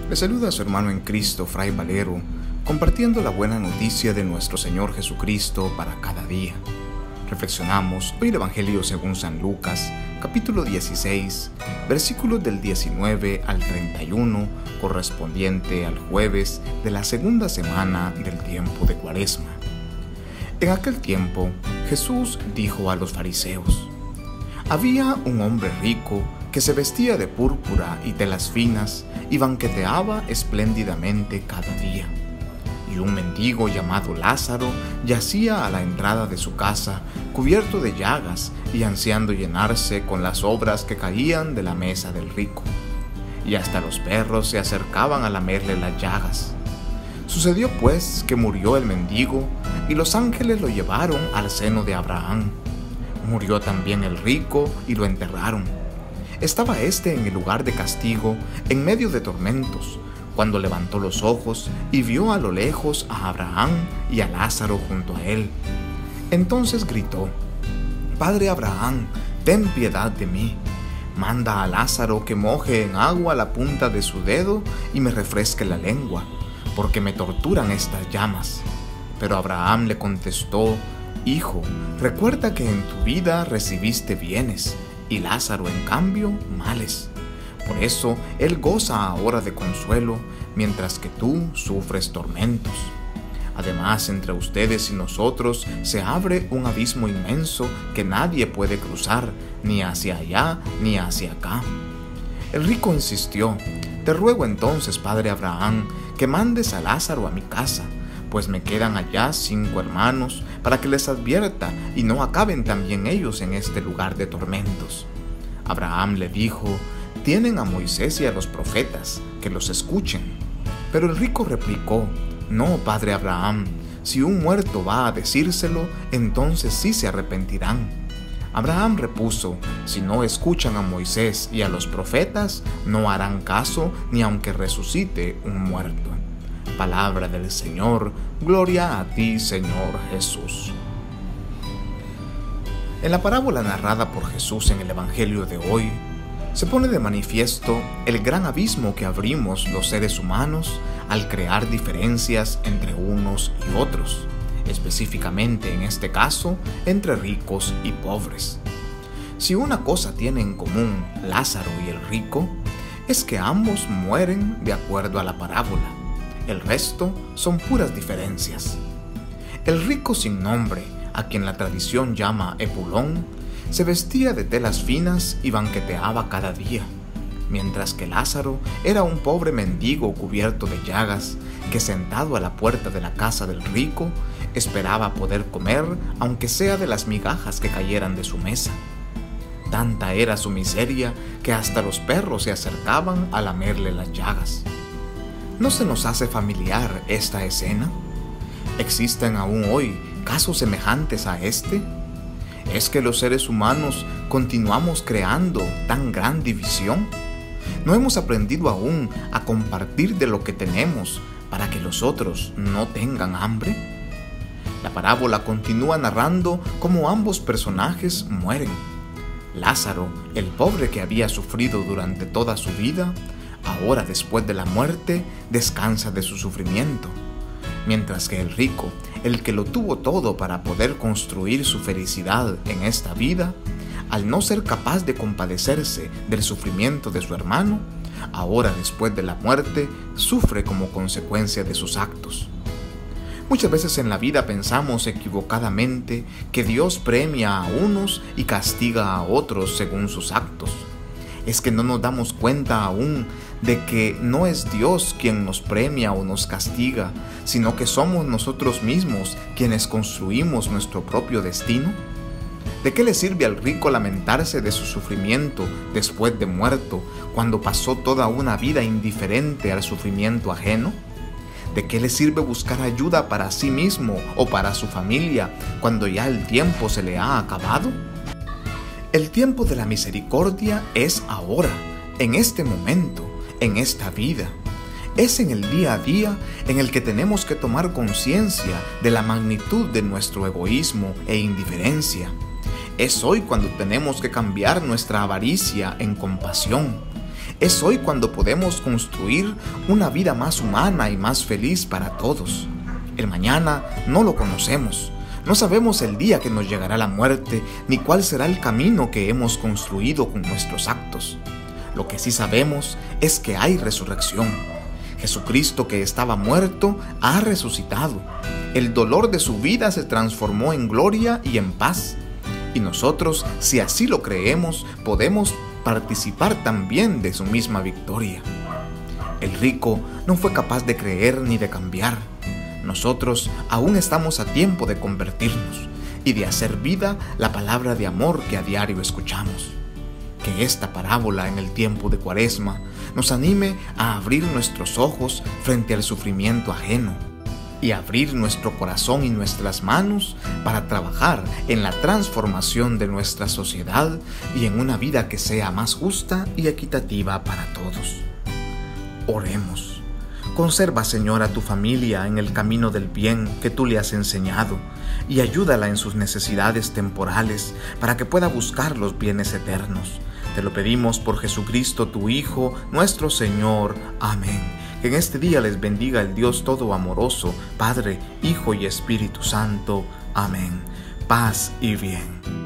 Le saluda a su hermano en Cristo, Fray Valero, compartiendo la buena noticia de nuestro Señor Jesucristo para cada día. Reflexionamos hoy el Evangelio según San Lucas, capítulo 16, versículos del 19 al 31, correspondiente al jueves de la segunda semana del tiempo de Cuaresma. En aquel tiempo, Jesús dijo a los fariseos: había un hombre rico que se vestía de púrpura y telas finas y banqueteaba espléndidamente cada día. Y un mendigo llamado Lázaro yacía a la entrada de su casa, cubierto de llagas y ansiando llenarse con las sobras que caían de la mesa del rico. Y hasta los perros se acercaban a lamerle las llagas. Sucedió pues que murió el mendigo y los ángeles lo llevaron al seno de Abraham. Murió también el rico y lo enterraron. Estaba éste en el lugar de castigo, en medio de tormentos, cuando levantó los ojos y vio a lo lejos a Abraham y a Lázaro junto a él. Entonces gritó: Padre Abraham, ten piedad de mí. Manda a Lázaro que moje en agua la punta de su dedo y me refresque la lengua, porque me torturan estas llamas. Pero Abraham le contestó: Hijo, recuerda que en tu vida recibiste bienes, y Lázaro en cambio males. Por eso él goza ahora de consuelo, mientras que tú sufres tormentos. Además, entre ustedes y nosotros se abre un abismo inmenso que nadie puede cruzar, ni hacia allá ni hacia acá. El rico insistió: Te ruego entonces, padre Abraham, que mandes a Lázaro a mi casa, pues me quedan allá 5 hermanos, para que les advierta y no acaben también ellos en este lugar de tormentos. Abraham le dijo: Tienen a Moisés y a los profetas, que los escuchen. Pero el rico replicó: No, padre Abraham, si un muerto va a decírselo, entonces sí se arrepentirán. Abraham repuso: Si no escuchan a Moisés y a los profetas, no harán caso ni aunque resucite un muerto. Palabra del Señor, gloria a ti, Señor Jesús. En la parábola narrada por Jesús en el Evangelio de hoy, se pone de manifiesto el gran abismo que abrimos los seres humanos al crear diferencias entre unos y otros, específicamente en este caso, entre ricos y pobres. Si una cosa tiene en común Lázaro y el rico, es que ambos mueren de acuerdo a la parábola. El resto son puras diferencias. El rico sin nombre, a quien la tradición llama Epulón, se vestía de telas finas y banqueteaba cada día, mientras que Lázaro era un pobre mendigo cubierto de llagas que, sentado a la puerta de la casa del rico, esperaba poder comer aunque sea de las migajas que cayeran de su mesa. Tanta era su miseria que hasta los perros se acercaban a lamerle las llagas. ¿No se nos hace familiar esta escena? ¿Existen aún hoy casos semejantes a este? ¿Es que los seres humanos continuamos creando tan gran división? ¿No hemos aprendido aún a compartir de lo que tenemos para que los otros no tengan hambre? La parábola continúa narrando cómo ambos personajes mueren. Lázaro, el pobre que había sufrido durante toda su vida, ahora después de la muerte descansa de su sufrimiento, mientras que el rico, el que lo tuvo todo para poder construir su felicidad en esta vida, al no ser capaz de compadecerse del sufrimiento de su hermano, ahora después de la muerte sufre como consecuencia de sus actos. Muchas veces en la vida pensamos equivocadamente que Dios premia a unos y castiga a otros según sus actos. Es que no nos damos cuenta aún de que no es Dios quien nos premia o nos castiga, sino que somos nosotros mismos quienes construimos nuestro propio destino. ¿De qué le sirve al rico lamentarse de su sufrimiento después de muerto, cuando pasó toda una vida indiferente al sufrimiento ajeno? ¿De qué le sirve buscar ayuda para sí mismo o para su familia cuando ya el tiempo se le ha acabado? El tiempo de la misericordia es ahora, en este momento, en esta vida. Es en el día a día en el que tenemos que tomar conciencia de la magnitud de nuestro egoísmo e indiferencia. Es hoy cuando tenemos que cambiar nuestra avaricia en compasión. Es hoy cuando podemos construir una vida más humana y más feliz para todos. El mañana no lo conocemos. No sabemos el día que nos llegará la muerte, ni cuál será el camino que hemos construido con nuestros actos. Lo que sí sabemos es que hay resurrección. Jesucristo, que estaba muerto, ha resucitado. El dolor de su vida se transformó en gloria y en paz. Y nosotros, si así lo creemos, podemos participar también de su misma victoria. El rico no fue capaz de creer ni de cambiar. Nosotros aún estamos a tiempo de convertirnos y de hacer vida la palabra de amor que a diario escuchamos. Que esta parábola en el tiempo de Cuaresma nos anime a abrir nuestros ojos frente al sufrimiento ajeno y abrir nuestro corazón y nuestras manos para trabajar en la transformación de nuestra sociedad y en una vida que sea más justa y equitativa para todos. Oremos. Conserva, Señor, a tu familia en el camino del bien que tú le has enseñado y ayúdala en sus necesidades temporales para que pueda buscar los bienes eternos. Te lo pedimos por Jesucristo, tu Hijo, nuestro Señor. Amén. Que en este día les bendiga el Dios todo amoroso, Padre, Hijo y Espíritu Santo. Amén. Paz y bien.